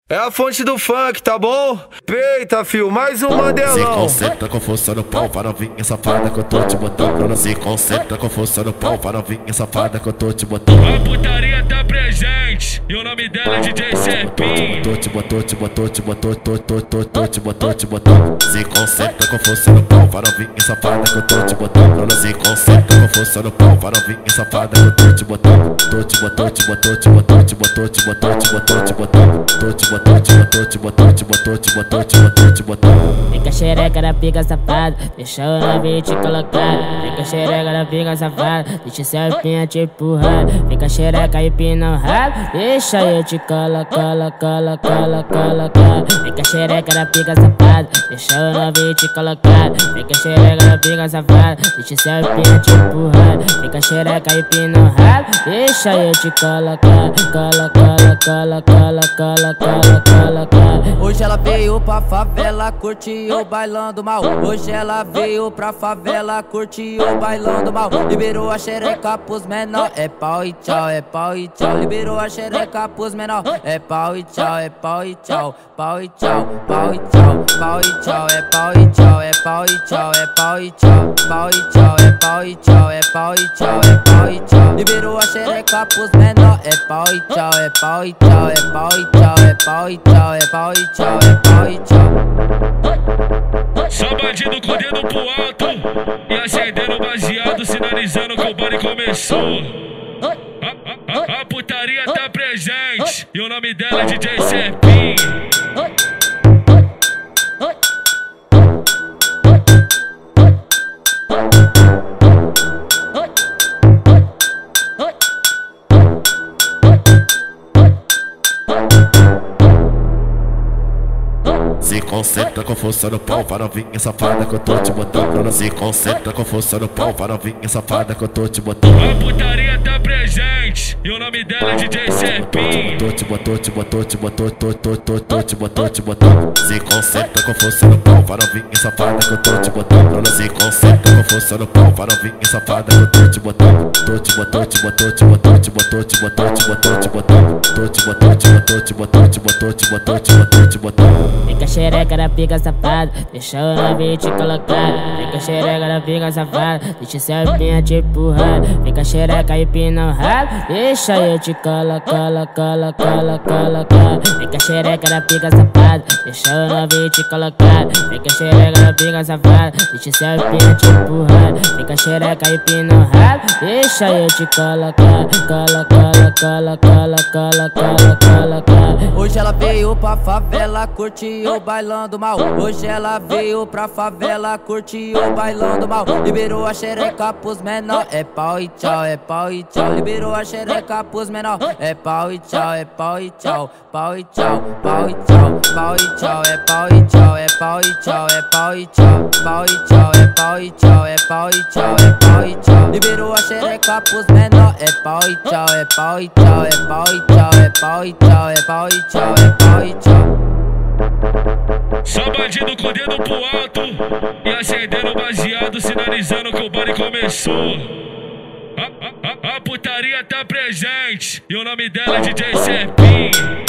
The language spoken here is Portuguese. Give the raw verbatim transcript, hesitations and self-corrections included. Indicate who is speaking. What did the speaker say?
Speaker 1: É a fonte do funk, tá bom? Peita, fio, mais um Mandelão.
Speaker 2: Se concentra com força no pau, para novinha safada que eu tô te botando. Se concentra com força no pau, para novinha safada que eu tô te botando.
Speaker 3: A putaria tá presente e o nome dela é D J Serpinho.
Speaker 2: Tô te botou, te botou, te botou, tô, tô, tô, tô, te botou, te botou. Se concentra com força no pau, para novinha safada que eu tô te botando. Se concentra com força no pau, para novinha safada que eu tô te botando. Tô te botou, te botou, te botou, te botou, te botou, te botou, te botou. Tô te botou, te botou, te botou, te botou, te botou, te botou, te botou.
Speaker 4: Fica xereca da pica safada, deixa o novinho te colocar. Fica xereca da pica safada, deixa o serpinha te empurrar. Fica xereca e pina o rabo, deixa eu te cola, cola, cola, cola, cola, cola. Fica xereca da pica safada, deixa o novinho te colocar. Fica xereca da pica safada, deixa o serpinha te empurrar. Fica xereca e pina o rabo, deixa eu te cola, cola, cola, cola, cola, cola, cola, cola, cola, cola.
Speaker 5: Hoje ela veio pra favela, curtiu o bailando mal. Hoje ela veio pra favela, curtiu o bailando mal. Liberou a xereca pros menor, é pau e tchau, é pau e tchau. Liberou a xereca pros menor, é pau e tchau, é pau e tchau. Pau e tchau, pau e tchau, pau e tchau, é pau e tchau, é pau e tchau, é pau e tchau. Pau e tchau, é pau e tchau, é pau e tchau, é pau e tchau. Liberou a xereca pros menor, é pau e tchau, é pau e tchau, é pau e tchau, é pau e tchau, é pau e tchau, é pau e tchau.
Speaker 3: Só bandido com o dedo pro alto e acendendo baseado, sinalizando que o baile começou. A, a, a, a putaria tá presente e o nome dela é D J Serpinho.
Speaker 2: Se concentra com força no pau, para novinha safada que eu tô te botando. Se concentra com força no pau, para novinha safada que eu tô te botando.
Speaker 3: A putaria tá presente e o nome dela é D J Serpinho.
Speaker 2: Tô te botou, te botou, te botou, tô, tô, tô, tô, te botou, te botou. Se concentra com força no pau, para novinha safada que eu tô te botando. Se concentra com força no pau, para novinha safada que eu tô te botando. Tô te botou, te botou, te botou, te botou, te botou, te botou, te botou. Tô te botou, te botou, te botou, te botou, te botou, te botou, te botou.
Speaker 4: Fica xereca da pica safada, deixa o novinho te colocar. Fica xereca da pica safada, deixa o serpinha te empurrar. Fica xereca e pina o rabo, deixa eu te cola, cola, cola, cola, cola, cola. Fica xereca da pica safada, deixa o novinho te colocar. Fica xereca da pica safada, deixa o serpinha te empurrar. Fica xereca e pina o rabo, deixa eu te cola, cola, cola, cola, cola, cola, cola, cola, cola, cola.
Speaker 5: Hoje ela veio pra favela, curtiu o bailando mal. Hoje ela veio pra favela, curtiu o bailando mal. Liberou a xereca pros menor, é pau e tchau, é pau e tchau. Liberou a xereca pros menor, é pau e tchau, é pau e tchau. Pau e tchau, pau e tchau, pau e tchau, é pau e tchau, é pau e tchau, é pau e tchau. Pau e tchau, é pau e tchau, é pau e tchau, é pau e tchau. Liberou a xereca pros menor, é pau e tchau, é pau e tchau, é pau e tchau, é pau e tchau, é pau e tchau, é pau e tchau.
Speaker 3: Só bandido com o dedo pro alto e acendendo baseado, sinalizando que o baile começou. A, a, a, a putaria tá presente e o nome dela é D J Serpinho.